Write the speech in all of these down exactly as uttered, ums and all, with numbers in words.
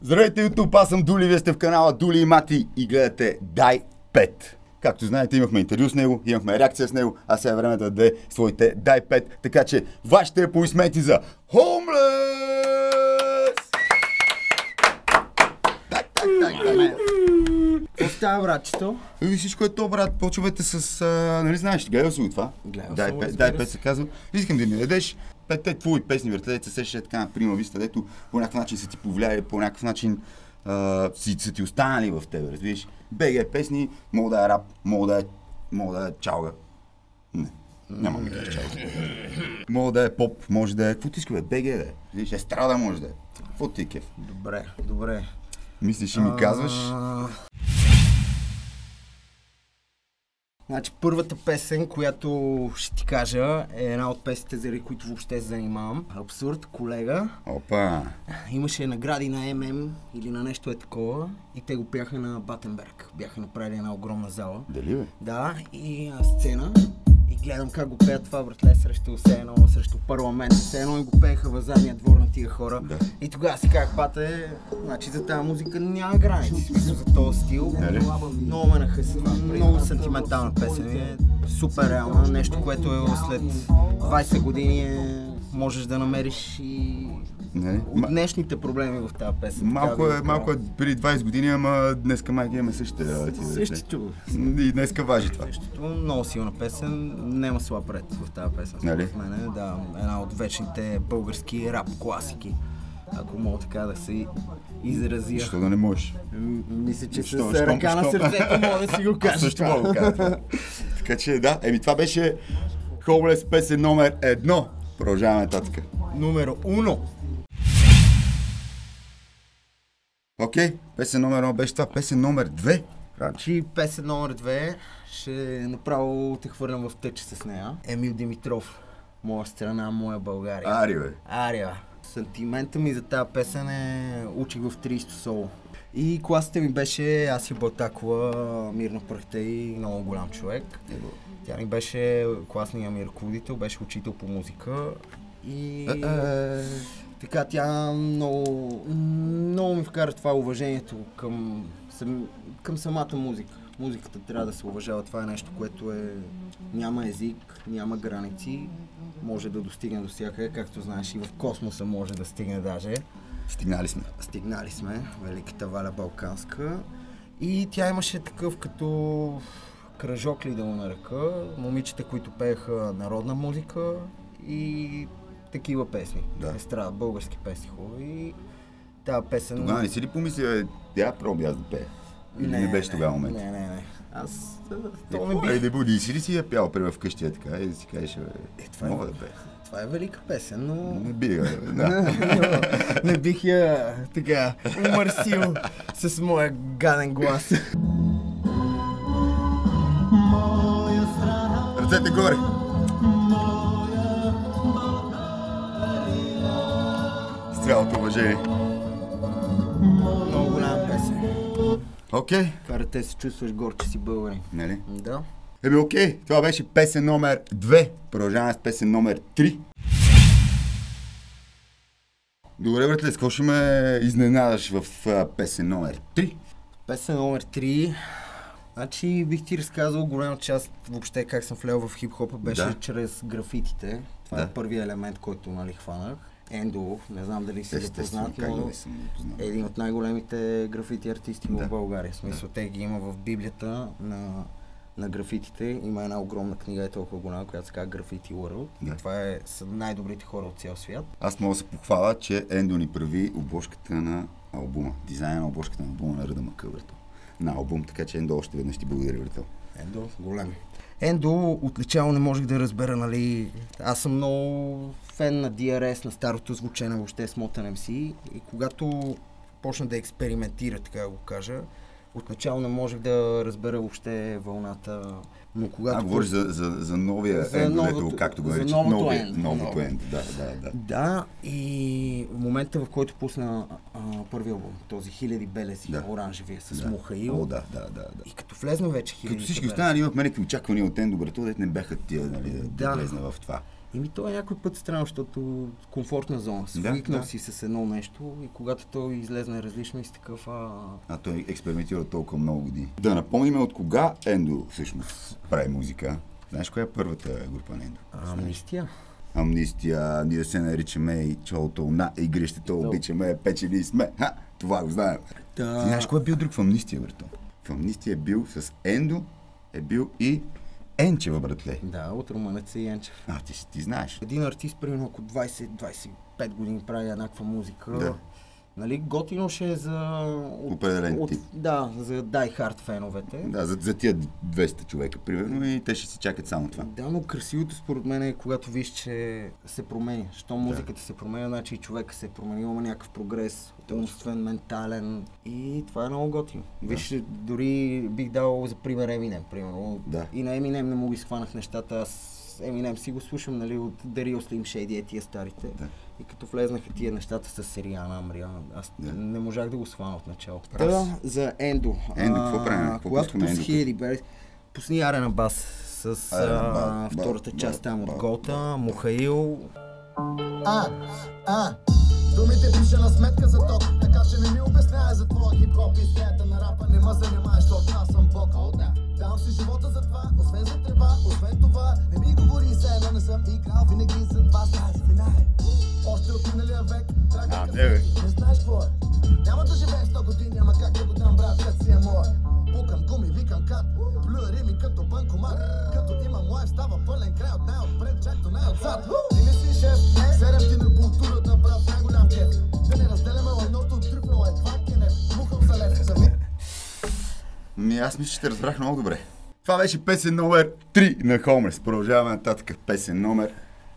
Здравейте, YouTube, аз съм Дули, вие сте в канала Дули и Мати и гледате Дай пет. Както знаете, имахме интервю с него, имахме реакция с него, а сега е време да даде своите Дай пет, така че вашите аплодисменти за Homeless! Так, так, так, так. Какво става, братчето? И всичко е то, брат. Почвайте с... А, нали знаеш, гледал си го това? Гледал Дай съм, пет, разбира Дай пет се казва. Искам да ми дадеш петте твои песни, въртлете се сеща така на Прима Виста, дето по някакъв начин са ти повлияли, по някакъв начин а, си, са ти останали в тебе, разбираш? БГ песни, мога да е рап, мога да е, мога да е чалга. Не, няма да кажа чалга. Мога да е поп, може да е... Какво ти иска, бе? БГ да е. Виж, естрада може да е. Какво ти е кеф? Добре, добре. Мислиш и ми казваш? А... Значи първата песен, която ще ти кажа, е една от песните, заради които въобще се занимавам. Абсурд, колега. Опа! Имаше награди на ММ или на нещо е такова и те го пяха на Батенберг. Бяха направили една огромна зала. Дали бе? Да, и а, сцена. И гледам как го пеят това, братле, срещу все едно, срещу парламента, все едно и го пееха в задния двор на тия хора. Да. И тогава си казах, бате, значи за тази музика няма граници, смисъл за този стил. Нали? Много ме нахъси, много сантиментална песен е, супер реална, нещо, което е след двайсет години е, можеш да намериш и Не. от днешните проблеми в тази песен. Малко е, малко е преди двайсет години, ама днеска майка имаме същите работи. Същото. И днеска важи това. Същото, много силна песен, няма слаб ред в тази песен. Нали? Мене, да, една от вечните български рап класики, ако мога така да се изразя. Защо да не можеш? М- Мисля, че Що- с щом- ръка на щом- сърцето мога да си го кажа. Също това. мога да кажа това. Така че да, еми това беше Homeless песен номер едно. Продължаваме нататък. Номеро уно. Окей, песен номер едно беше това. Песен номер две. Значи песен номер две ще направо те хвърлям в тъча с нея. Емил Димитров. Моя страна, моя България. Ари бе. Ария. Сантимента ми за тази песен е учих в трийсето соло. И класата ми беше Асия Балтакова, мирна пръхта и много голям човек. Тя ни беше класният ми ръководител, беше учител по музика и така тя много, много ми вкара това уважението към, сам, към самата музика. Музиката трябва да се уважава, това е нещо, което е няма език, няма граници, може да достигне до всякъде, както знаеш и в космоса може да стигне даже. Стигнали сме. Стигнали сме, Великата Валя Балканска и тя имаше такъв като кръжок ли да му нарека, момичета, които пееха народна музика и такива песни. Да. Естрада, български песни хубави и тази песен... Тогава не си ли помисли, бе, я проби аз да пея? Или не, не беше тогава момент? Не, не, не. Аз... Е, То не не бих... да буди, си ли си я пял пример вкъщи е така и да си кажеш, бе, Е, това е- мога да пея? Това е велика песен, но... Не би, бе, да. не бих я така умърсил с моя гаден глас. Ръцете горе! С цялото уважение. Много голяма песен. Окей. Кара те се чувстваш гор, че си българин. Нали? Да. Еми окей, това беше песен номер две. Продължаваме с песен номер три. Добре, братле, с какво ще ме изненадаш в а, песен номер три? Песен номер три. Значи бих ти разказал голяма част въобще как съм влел в хип-хопа беше Да. чрез графитите. Това Да. е първият елемент, който нали хванах. Ендо, не знам дали си Естествено, запознат, как да но не съм познал. е един от най-големите графити артисти Да. в България. В смисъл, те ги има в библията на, на графитите. Има една огромна книга, е толкова голяма, която се казва Graffiti World. Да. И това е, са най-добрите хора от цял свят. Аз мога да се похваля, че Ендо ни прави обложката на албума. Дизайна на обложката на албума на Ръда Мъка, брато. На албум, така че Ендо още веднъж ти благодаря, брато. Ендо, голям. Ендо, отначало не можех да разбера, нали, аз съм много фен на Ди Ар Ес, на старото звучене, въобще Smotan Ем Си и когато почна да експериментира, така да го кажа, отначало не можех да разбера въобще вълната Но когато... А, говориш за, за, за новия За Ендо, новото- дето, както го за наричат. новото Новия- Ендо. Новото Ново. Ендо, да, да, да. Да, и в момента, в който пусна а, първи албум, този Хиляди белези, Да. оранжевия с Да. Мухаил. О, да, да, да, да. И като влезна вече Хиляди Като всички останали имахме някакви очаквания от Ендо, брато, дето не бяха тия, нали, да, да Да. влезна в това. Еми той е някой път странно, защото комфортна зона. Свикнал да. си с едно нещо и когато той излезне различно и си такъв... А... А той експериментира толкова много години. Да напомним от кога Ендо всъщност прави музика. Знаеш коя е първата група на Ендо? Амнистия. Амнистия, ние се наричаме и чолото на игрището, обичаме, печели сме. Ха, това го знаем. Да. Ти знаеш кой е бил друг в Амнистия, брато? В Амнистия е бил с Ендо, е бил и Енчева, братле. Да, от Румънеца и Янчев. А, ти, ти знаеш. Един артист, примерно, ако двайсет до двайсет и пет години прави еднаква музика, Да. нали, готино ще е за... От, Определен от, тип. Да, за die hard феновете. Да, за, за тия двеста човека, примерно, и те ще си чакат само това. Да, но красивото според мен е когато виж, че се променя. Що музиката се променя, значи и човека се е променил, има някакъв прогрес, умствен, ментален и това е много готино. Виж, дори бих дал за пример Еминем, примерно. Да. И на Еминем не му ги схванах нещата, аз Еминем си го слушам, нали, от The Real Slim Shady, е тия старите. Да. И като влезнаха тия нещата с Сериана, Амриана, аз Да. не можах да го схвана от начало. Прав. Да, за Ендо. Ендо, А, какво правим? Какво Когато пускаме пусна Ендото? Хиляди белези, пусни Арена Бас с Арена а, Бас, ба, втората ба, част там ба, от Голта, Мухаил. А, а, думите пиша на сметка за ток, така че не ми обяснявай за твоя хип-хоп и сеята на рапа, не ме занимаваш, защото аз съм бог. О, да. Давам си живота за това, освен за трева, освен това, не ми говори се, едно не съм играл, винаги за това, знай, заминай. Още от миналия век, А, трагика, не, бе. не знаеш какво е. Няма да живееш сто години, ама как да го дам, брат, като си е моя. Пукам гуми, викам кат, плюя рими като банкомат, като имам лайф, става пълен край от най-отпред, чак до най-отзад. Ти не си шеф, серем ти на културата, брат, най-голям кеф. Да не разделяме лайното от трюфела, е това кенеф, мухам за лев, за мен. Ми, аз мисля, че те разбрах много добре. Това беше песен номер три на Homeless. Продължаваме нататък. Песен номер...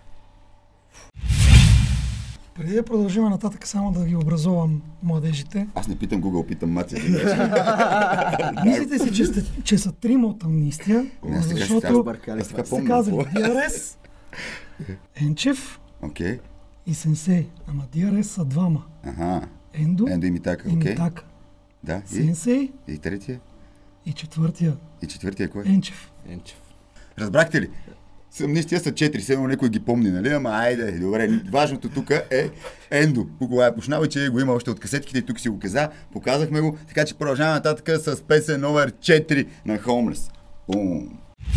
Преди да продължим нататък, само да ги образувам младежите. Аз не питам Google, питам Мати. Мислите си, че, сте, че са трима от Амнистия, Не, аз така си защото казвам. бъркали Аз така сте помня. казали Диарес, Енчев Окей. и Сенсей. Ама Диарес са двама. Аха. Ендо Ендо и Митака, и окей. Митака. Да. И, Сенсей и третия? и четвъртия И четвъртия кой? Енчев. Енчев. Разбрахте ли? Амнистия са четири, все едно някой ги помни, нали? Ама айде, добре. Важното тук е Ендо. Кога е почнал и че го има още от касетките и тук си го каза. Показахме го, така че продължаваме нататък с песен номер четири на Homeless. Бум.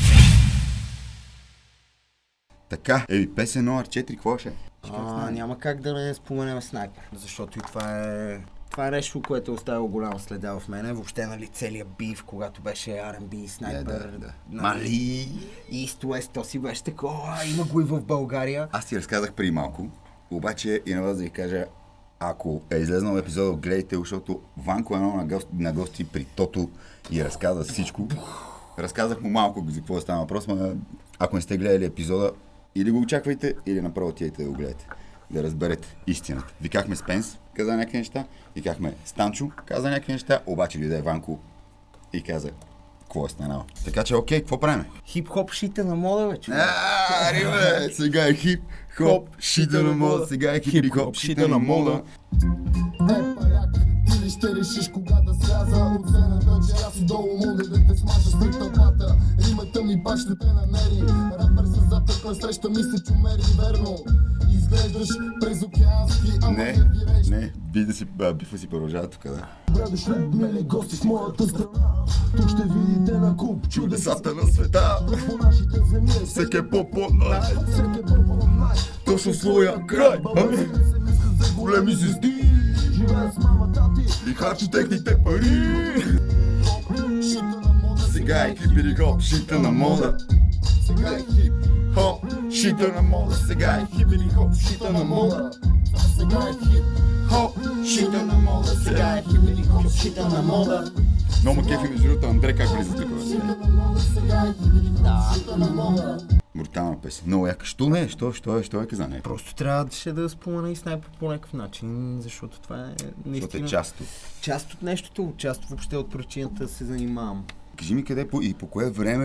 Така, еми песен номер четири, какво ще? А, няма как да не споменем Снайпер, защото и това е... Това е нещо, което е оставило голяма следа в мене. Въобще, нали, целият бив, когато беше Ар енд Би, Снайпер, Да, да, да. нали, Мали! East West, то си беше такова, има го и в България. Аз ти разказах преди малко, обаче и на вас да ви кажа, ако е излезнал епизода, гледайте, защото Ванко е едно на гости, на гости при Тото и разказа всичко. Разказах му малко за какво става въпрос, но ако не сте гледали епизода, или го очаквайте, или направо отидете да го гледате. Да разберете истината. Викахме Спенс, каза някакви неща, викахме Станчо, каза някакви неща, обаче дойде Ванко и каза какво е станало. Така че, окей, какво правим? Хип-хоп шита на мода, бе, човек. Ааа, бе, сега е хип-хоп, шита на мода, сега е хип-хоп, шита на мода. Е, паряк, ти ли ще решиш кога да сляза от сцената, че аз и долу мога да те смажа с тълпата. Римата ми пак ще те намери, рапър с запекла среща ми се чумери, верно. Изглеждаш през океански, ама Не, не виреш. не, би да си, а, бифа си продължава тук, да. Добре дошли, мили гости в моята страна. Тук ще видите на куп Чудесата на света, по нашите земи. всеки е по-по-най, Всеки е по-по-най. точно в своя край. а? Големи звезди Живея с мама, тати. и харчи техните пари. Шита на мода. Сега е хип или хоп, шита на мода. Сега е хип. Хоп, шита на мода, сега е хип или хоп, шита на мода. Сега е хип. Хоп, шита на мода, сега е хип или хоп, шита на мода. Много ме кефи между другото Андре как влиза тук. Сега е хип. Шита на мода. Брутална песен. Много яка. Що не? Що, що е? Що е каза не? Просто трябваше да спомена и Снайпер по някакъв начин, защото това е Защото наистина е част от. част от нещото, част въобще от причината да се занимавам. Кажи ми къде по, и по кое време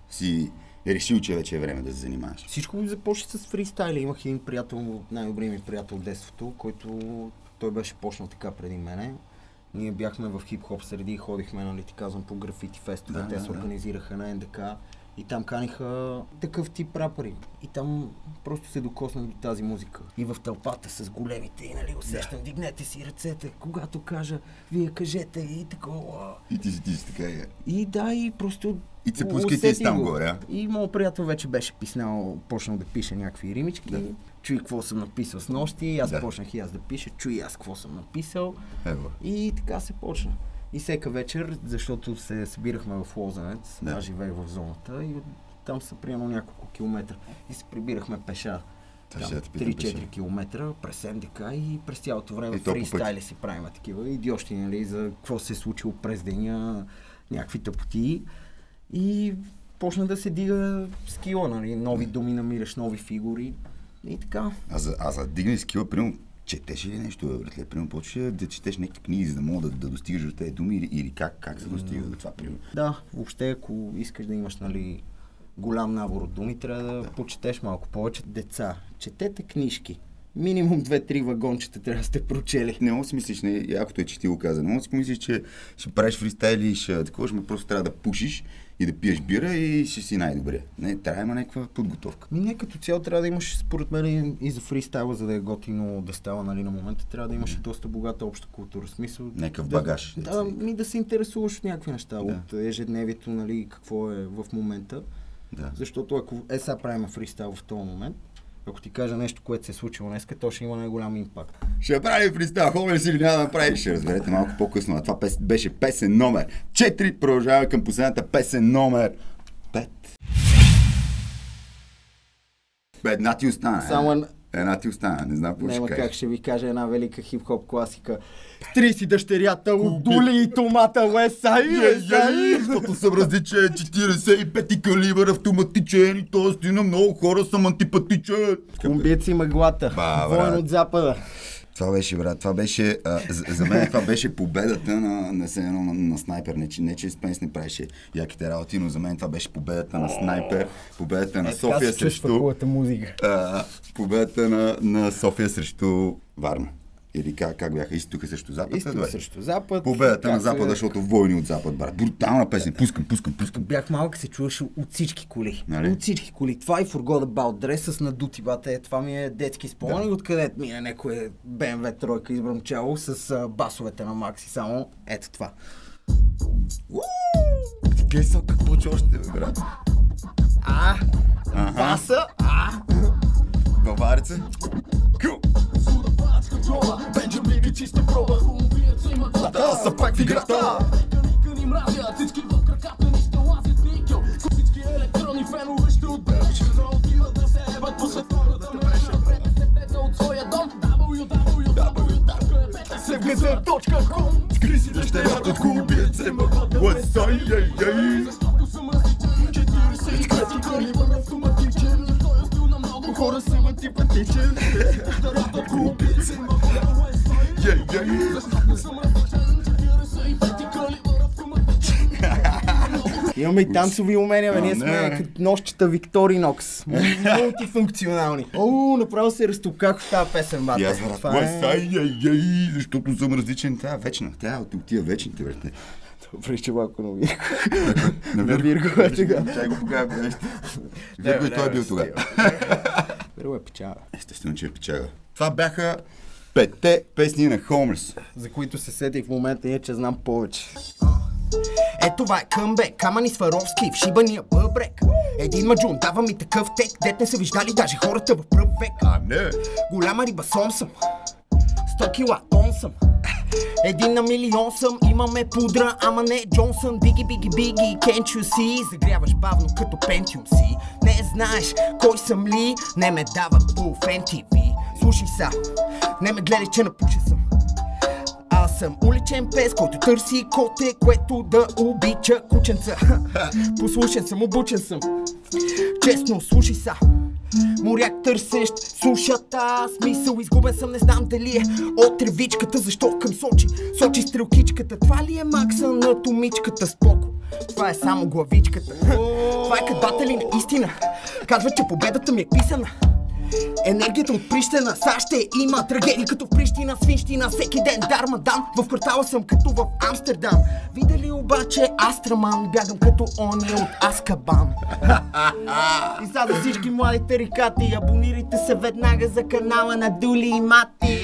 си решил, че вече е време да се занимаваш? Всичко започна с фристайли. Имах един приятел, най-добрият ми приятел в детството, който той беше почнал така преди мене. Ние бяхме в хип-хоп среди и ходихме, нали, ти казвам, по графити фестове. Да, Те да, се да. организираха на Ен Де Ка и там каниха такъв тип рапъри. И там просто се докоснах до тази музика. И в тълпата с големите, и, нали, усещам, да. Дигнете си ръцете, когато кажа, вие кажете и такова. И ти си, ти си така е. И да, и просто И се пускайте и там горе, а? И моят приятел вече беше писнал, почнал да пише някакви римички. Да. Чуй какво съм написал с нощи, аз Да. почнах и аз да пиша, чуй аз какво съм написал. Ево. И така се почна. И всека вечер, защото се събирахме в Лозенец, Да. аз живеех в зоната и там са примерно няколко километра. И се прибирахме пеша. Това ще да те питам три-четири пеша. километра през Ен Де Ка и през цялото време И то по фристайли си правим такива идиощи, нали, за какво се е случило през деня, някакви тъпоти. И почна да се дига скила, нали, нови думи намираш, нови фигури и така. А за, а за дигне скила, примерно, четеш ли нещо, бе, братле? Примерно, почваш да четеш някакви книги, за да мога да, да достигаш до тези думи или, или как, как се достига до това, примерно? Да, въобще, ако искаш да имаш, нали, голям набор от думи, трябва да, да почетеш малко повече. Деца, четете книжки. Минимум две-три вагончета трябва да сте прочели. Не мога да си мислиш, не, якото е, че ти го каза, не мога да си помислиш, че ще правиш фристайли и ще такова, ще просто трябва да пушиш и да пиеш бира и ще си най-добре. Не, трябва да има някаква подготовка. Ми не, като цяло трябва да имаш, според мен, и за фристайла, за да е готино да става, нали, на момента, трябва да имаш и доста богата обща култура. Смисъл, Някакъв да, багаж. Да, ми да се интересуваш от някакви неща, Да. от ежедневието, нали, какво е в момента. Да. Защото ако е сега правим фристайл в този момент, ако ти кажа нещо, което се е случило днес, то ще има най-голям импакт. Ще правим фристайл, хомелес или няма да направиш, ще разберете малко по-късно. А това пес, беше песен номер четири, продължаваме към последната песен номер пет. Бе, една ти остана. Само е. една- Една ти остана, не знам какво ще Няма кажеш. как ще ви кажа една велика хип-хоп класика. Стри си дъщерята от Дули и Томата Уесай! Ей, защото съм различен, четиридесет и пети калибър, автоматичен и т.е. на много хора съм антипатичен. Комбиец и мъглата. Ба, Войн брат. от запада. Това беше, брат, това беше, а, за, за мен това беше победата на, на, на, на, на снайпер. Не, че- не че Спенс не правеше яките работи, но за мен това беше победата на снайпер, победата на Е, така София се чувства срещу... хубавата музика. А, победата на, на София срещу Варна. Или как, как бяха? Изтока срещу Запад? Изток Добре. срещу запад. Победата на Как се- Запада, защото войни от Запад, брат. Брутална песен. Пускам, пускам, пускам. Бях малък, се чуваше от всички коли. Нали? От всички коли. Това и Forgot About Dress с надути бате. Това ми е детски спомен. Да. Да. Откъде ми е някое Бе Ем Ве тройка избръмчало с а, басовете на Макси. Само ето това. Гледай сега какво че още, бе, брат. А, Аха. баса, а. Бавареца. Кю! Бенджамин ги чиста проба, колумбиеца има глада. Да, са пак в играта. Нека ни мразят, всички в краката ни ще лазят никел. Всички електрони фенове ще отбелят, ще отиват да се ебат по световната мрежа. се плета от своя дом, дабъл ю дабъл ю дабъл ю точка еб се в газет точка ком. Скри си дъщерята от колумбиеца, има глада. Уесай, ей, ей. Защото съм различен, четиридесет и пети калибър автоматичен. Този стил на много хора съм антипатичен. Дъщерята от колумбиеца има глада. Ей, ей. Защото съм различен, четиридесет и пети калибър автоматичен. Имаме и танцови умения, бе. А, Ние не, сме бе. като нощчета Викторинокс. Мултифункционални. О, направо се разтопках в тази песен, бате. И аз, брат, Това е- Уесай, ей, ей, защото съм различен. Тя е вечна. Тя е от тия вечните, брат. Добре, че малко на Вирго. На На Вирго е тега. Чай го покажа нещо. Вирго и той е бил тогава. Вирго е печала. Естествено, че е печага. Това бяха петте песни на Homeless. За които се сетих в момента, е, че знам повече. Ето това е къмбек, Камъни Сваровски в шибания бъбрек. Един маджун дава ми такъв тек, дет не са виждали даже хората в пръв век. А, не! Голяма риба сом съм, сто кила тон съм. Един на милион съм, имаме пудра, ама не Джонсън. Биги, биги, биги, can't you see? Загряваш бавно като Pentium си. Не знаеш кой съм ли? Не ме дават по Фен Ти Ви. Слушай са, не ме гледай, че напуша съм. Аз съм уличен пес, който търси коте, което да обича кученца. Послушен съм, обучен съм. Честно, слушай са. Моряк търсещ сушата, смисъл изгубен съм, не знам дали е от тревичката, защо към Сочи, Сочи стрелкичката, това ли е Макса на томичката, споко. Това е само главичката. Това е кадбата ли наистина? Казва, че победата ми е писана. Енергията от Прищина, са ще има трагедии като в Прищина, свинщина, всеки ден дармадан. В квартала съм като в Амстердам. Видели обаче Астраман, бягам като ония от Аскабан. И за да всички млади тарикати, абонирайте се веднага за канала на Дули и Мати.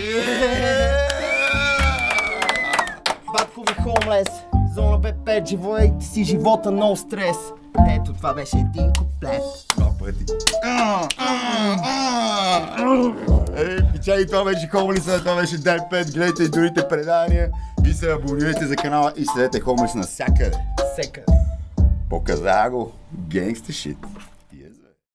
Баткови хоумлес, зона Б пет, живейте си живота, no стрес. Ето, това беше един куплет. Много пъти. Ей, пичаги, това беше Homeless, това беше Д пет, гледайте и другите предания и се абонирайте за канала и следете Homeless навсякъде. Сека. Показа го, гангста шит.